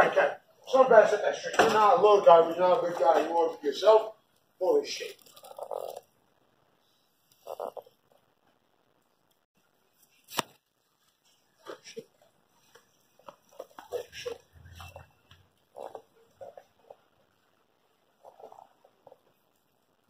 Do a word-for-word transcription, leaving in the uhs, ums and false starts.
right, Ken. Some better set that straight. You're not a low driver. You're not a big guy. You want to be yourself. Holy shit.